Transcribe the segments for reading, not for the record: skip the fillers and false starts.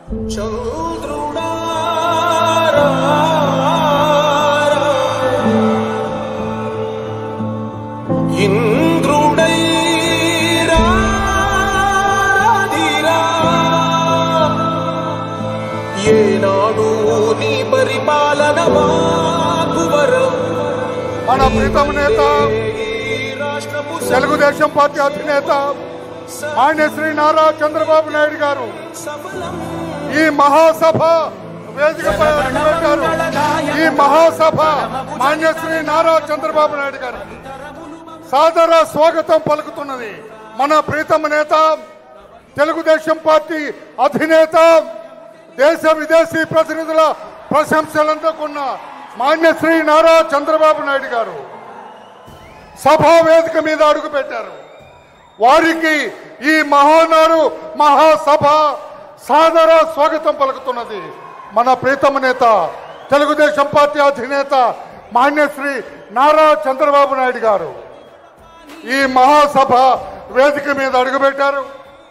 మన ప్రీతమ నేత తెలుగుదేశం పార్టీ అధినేత మాన్య శ్రీ నారా చంద్రబాబు నాయుడు గారు ఈ మహాసభ వేదికపై అడుగుపెట్టారు. ఈ మహాసభ మాన్య శ్రీ నారా చంద్రబాబు నాయుడు గారు సాదర స్వాగతం పలుకుతున్నది. మన ప్రీతమ నేత తెలుగుదేశం పార్టీ అధినేత దేశ విదేశీ ప్రతినిధుల ప్రశంసలందుకున్న మాన్య శ్రీ నారా చంద్రబాబు నాయుడు గారు సభా వేదిక మీద అడుగు పెట్టారు. వారికి ఈ మహానాడు మహాసభ సాదర స్వాగతం పలుకుతున్నది. మన ప్రీతమ నేత తెలుగుదేశం పార్టీ అధినేత మాన్య శ్రీ నారా చంద్రబాబు నాయుడు గారు ఈ మహాసభ వేదిక మీద అడుగుపెట్టారు.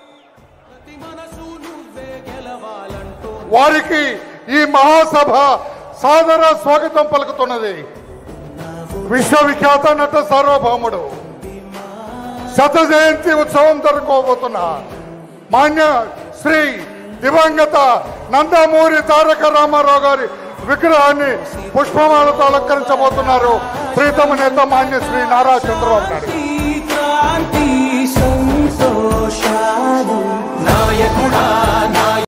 వారికి ఈ మహాసభ సాదర స్వాగతం పలుకుతున్నది. విశ్వవిఖ్యాత నట సార్వభౌముడు శత జయంతి ఉత్సవం జరుపుకోబోతున్న మాన్య శ్రీ దివంగత నందమూరి తారక రామారావు గారి విగ్రహాన్ని పుష్పమాలతో అలంకరించబోతున్నారు ప్రీతమ నేత మాన్య శ్రీ నారా చంద్రబాబు నాయుడు. నాయకుడా